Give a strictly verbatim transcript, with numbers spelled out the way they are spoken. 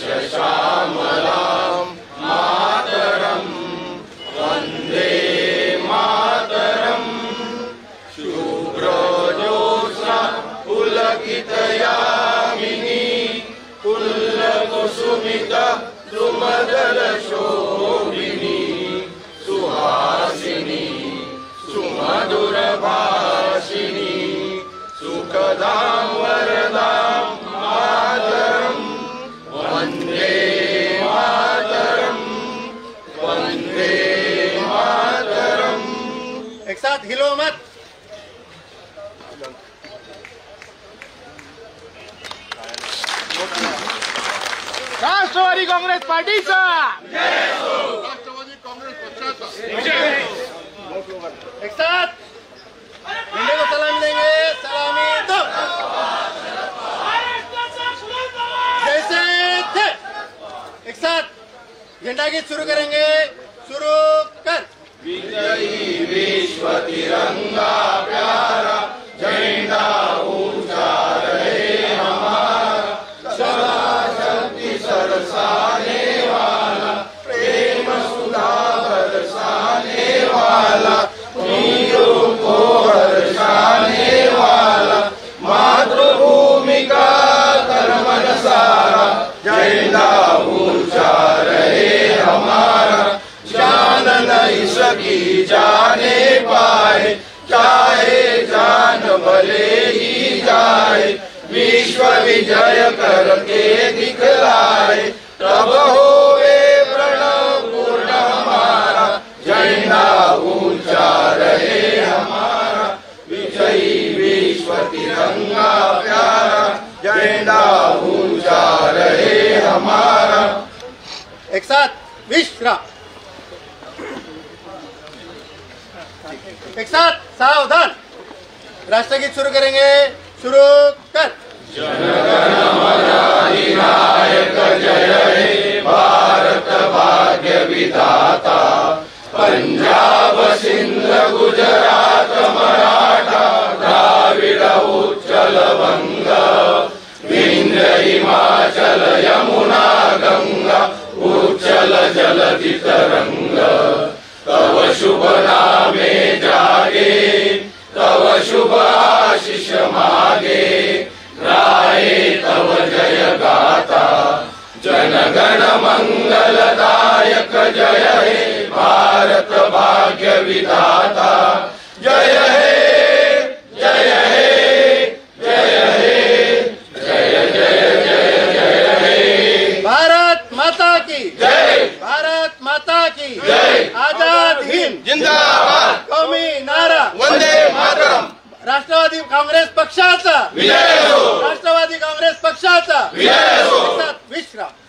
श्यामलां मातरं वन्दे मातरं। शुभ्रजोत्स्ना पुलकितयामिनी कुल्लकुसुमिता सुमदलशोभिनी सुहासिनी सुमधुरभाषिणी सुखदां वरदां मातरं वन्दे मातरं वन्दे मातरं। एक साथ हिलो मत। राष्ट्रवादी काँग्रेस पार्टीचा राष्ट्रवादी काँग्रेस पक्षाचा एक साथ झंडे को सलामी देंगे। सलामी दो। जैसे थे। एक साथ झंडा गीत शुरू करेंगे। शुरू कर। विजयी विश्व तिरंगा प्यारा झंडा ऊंचा रहे हमारा। सदा शक्ति सरसाने वाला प्रेम सुधा बरसाने वाला वीरों को हर्षाने वाला मातृभूमि का कर्मठ सारा झंडा ऊंचा रहे हमारा। जान नहीं सकी जाने पाए चाहे जान भले ही जाए। विश्व विजय करके दिखलाए तब होवे प्रणव पूर्ण हमारा। झंडा ऊंचा रहे हमारा। विजयी विश्व तिरंगा प्यारा झंडा ऊंचा रहे हमारा। एक साथ विश्रा। एक साथ सावधान। राष्ट्रगीत शुरू करेंगे। शुरू कर। जनगण मन अधिनायक जय हे भारत भाग्य विधाता। पंजाब सिंध गुजरात मराठा द्राविड उच्चल बंग विंध्य हिमाचल यमुना गंगा उच्चल जलधि तरंग। तव शुभ नामे जागे तव शुभ आशीष मागे गाये तव जय गाथा। जनगण मंगलदायक जय हे भारत भाग्य विधाता। जय हे जय हे जय हे जय जय जय जय हे। भारत माता की जय भारत माता की जय। आजाद हिंद जिंदाबाद। कौमी नारा वंदे मातरम। राष्ट्रवादी काँग्रेस पक्षाचा विजय हो। राष्ट्रवादी काँग्रेस पक्षाचा विजय हो। एक साथ विश्राम।